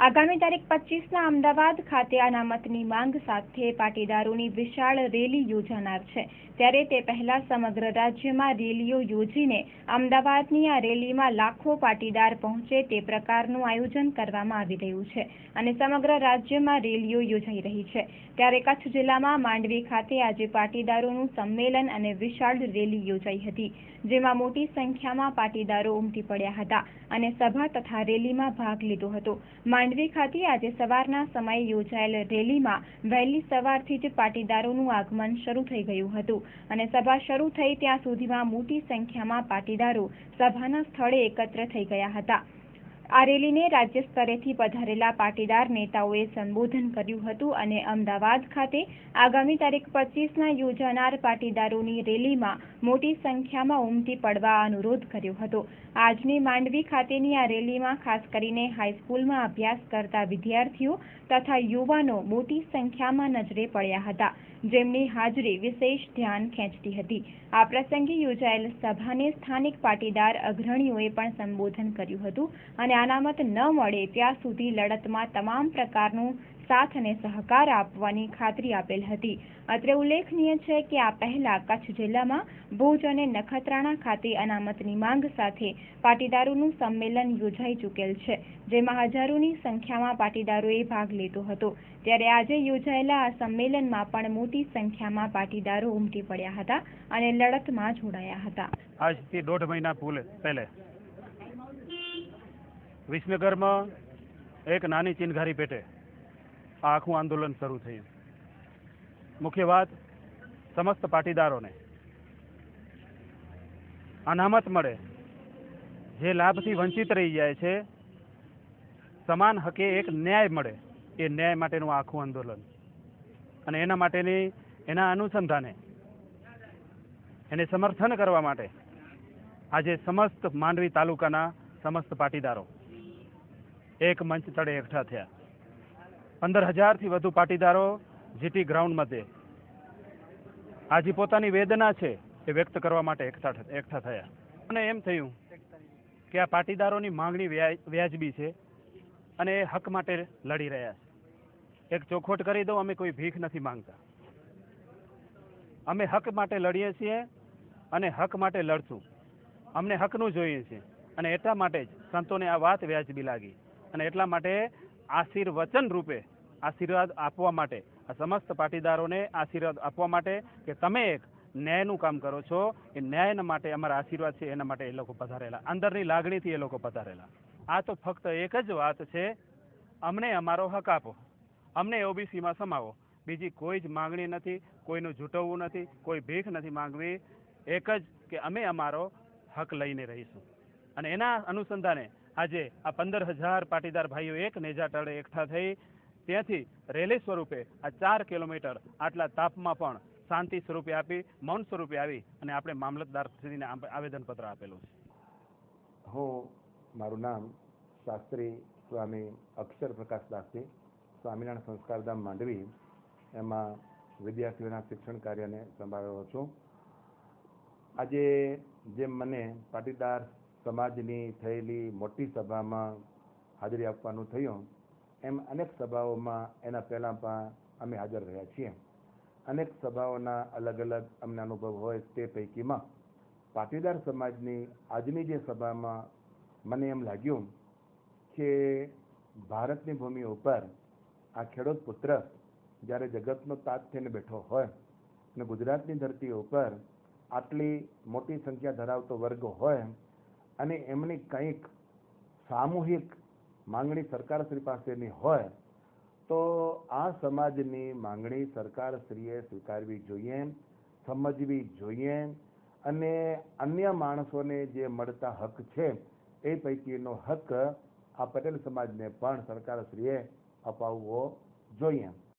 આગામી તારીખ 25ના અમદાવાદ ખાતે અનામતની માંગ સાથે પાટીદારોની વિશાળ રેલી યોજાનાર છે। ત્યારે તે પહેલા સમગ્ર રાજ્યમાં રેલીઓ યોજીને અમદાવાદની આ રેલીમાં લાખો પાટીદાર પહોંચે તે પ્રકારનું આયોજન કરવામાં આવી રહ્યું છે અને સમગ્ર રાજ્યમાં રેલીઓ યોજાઈ રહી છે। ત્યારે કચ્છ જિલ્લામાં માંડવી ખાતે આજે પાટીદારોનું સંમેલન અને વિશાળ રેલી યોજાઈ હતી, જેમાં મોટી સંખ્યામાં પાટીદારો ઉમટી પડ્યા હતા અને સભા તથા રેલીમાં ભાગ લીધો હતો। માંડવી ખાતે આજે સવારના સમયે યોજાયેલ રેલીમાં વહેલી સવારથી જ પાટીદારોનું આગમન શરૂ થઈ ગયું હતું અને સભા શરૂ થઈ ત્યાં સુધીમાં મોટી સંખ્યામાં પાટીદારો સભાના સ્થળે એકત્ર થઈ ગયા હતા। આ રેલીને રાજ્ય સ્તરેથી પધારેલા પાટીદાર નેતાઓએ સંબોધન કર્યું હતું અને અમદાવાદ ખાતે આગામી તારીખ 25ના યોજાનાર પાટીદારોની રેલીમાં મોટી સંખ્યામાં ઉમટી પડવા અનુરોધ કર્યો હતો। આજની માંડવી ખાતેની આ રેલીમાં ખાસ કરીને હાઈસ્કૂલમાં અભ્યાસ કરતા વિદ્યાર્થીઓ તથા યુવાનો મોટી સંખ્યામાં નજરે પડ્યા હતા, જેમની હાજરી વિશેષ ધ્યાન ખેંચતી હતી। આ પ્રસંગે યોજાયેલ સભાને સ્થાનિક પાટીદાર અગ્રણીઓએ પણ સંબોધન કર્યું હતું અને અનામત ન મળે ત્યાં સુધી લડતમાં તમામ પ્રકારનું સાથ અને સહકાર આપવાની ખાતરી આપેલ હતી। અત્રે ઉલ્લેખનીય છે કે આ પહેલા કચ્છ જિલ્લામાં ભુજ અને નખત્રાણા ખાતે અનામતની માંગ સાથે પાટીદારોનું સંમેલન યોજાઈ ચૂકેલ છે, જેમાં હજારોની સંખ્યામાં પાટીદારોએ ભાગ લીધો હતો। ત્યારે આજે યોજાયેલા આ સંમેલનમાં પણ મોટી સંખ્યામાં પાટીદારો ઉમટી પડ્યા હતા અને લડતમાં જોડાયા હતા। આજથી 1.5 મહિના પહેલે વિસનગરમાં એક નાની ચિનગારી પેટે આ આખું આંદોલન શરૂ થયું। મુખ્ય વાત, સમસ્ત પાટીદારોને અનામત મળે, જે લાભથી વંચિત રહી જાય છે, સમાન હકે એક ન્યાય મળે, એ ન્યાય માટેનું આખું આંદોલન અને એના માટેની એના અનુસંધાને એને સમર્થન કરવા માટે આજે સમસ્ત માંડવી તાલુકાના સમસ્ત પાટીદારો એક મંચ તળે એકઠા થયા। 15,000થી વધુ પાટીદારો જીટી ગ્રાઉન્ડ મધ્યે આજે પોતાની વેદના છે એ વ્યક્ત કરવા માટે એકઠા થયા અને એમ થયું કે આ પાટીદારોની માંગણી વ્યાજબી છે અને એ હક માટે લડી રહ્યા છે। એક ચોખવટ કરી દઉં, અમે કોઈ ભીખ નથી માંગતા, અમે હક માટે લડીએ છીએ અને હક માટે લડશું। અમને હકનું જોઈએ છે અને એટલા માટે જ સંતોને આ વાત વ્યાજબી લાગી અને એટલા માટે આશીર્વચન રૂપે આશીર્વાદ આપવા માટે આ સમસ્ત પાટીદારોને આશીર્વાદ આપવા માટે કે તમે એક ન્યાયનું કામ કરો છો, એ ન્યાયના માટે અમારા આશીર્વાદ છે, એના માટે એ લોકો પધારેલા, અંદરની લાગણીથી એ લોકો પધારેલા। આ તો ફક્ત એક જ વાત છે, અમને અમારો હક આપો, અમને ઓબીસીમાં સમાવો, બીજી કોઈ જ માંગણી નથી, કોઈનું જૂટવવું નથી, કોઈ ભીખ નથી માંગવી, એક જ કે અમે અમારો હક લઈને રહીશું। અને એના અનુસંધાને આજે આ 15,000 પાટીદાર ભાઈઓ એક નેજા તળે એકઠા થઈ ત્યાંથી રેલી સ્વરૂપે આ 4 કિલોમીટર આટલા તાપમાં પણ શાંતિ સ્વરૂપે આપી, મૌન સ્વરૂપે આવી અને આપણે મામલતદારશ્રીને આવેદનપત્ર આપેલું છે। મારું નામ શાસ્ત્રી સ્વામી અક્ષર પ્રકાશદાસજી, સ્વામિનારાયણ સંસ્કારધામ માંડવી, એમાં વિદ્યાર્થીઓના શિક્ષણ કાર્યને સંભાળ્યો છું। આજે જેમ મને પાટીદાર સમાજની થયેલી મોટી સભામાં હાજરી આપવાનું થયું, એમ અનેક સભાઓમાં એના પહેલાં પણ અમે હાજર રહ્યા છીએ। અનેક સભાઓના અલગ અલગ અમને અનુભવ હોય, તે પૈકીમાં પાટીદાર સમાજની આજની જે સભામાં મને એમ લાગ્યું કે ભારતની ભૂમિ ઉપર આ ખેડૂત પુત્ર જ્યારે જગતનો તાજ થઈને બેઠો હોય અને ગુજરાતની ધરતી ઉપર આટલી મોટી સંખ્યા ધરાવતો વર્ગ હોય અને એમની કંઈક સામૂહિક માંગણી સરકારશ્રી પાસેની હોય, તો આ સમાજની માંગણી સરકારશ્રીએ સ્વીકારવી જોઈએ, સમજવી જોઈએ અને અન્ય માણસોને જે મળતા હક છે એ પૈકીનો હક આ પટેલ સમાજને પણ સરકારશ્રીએ અપાવવો જોઈએ।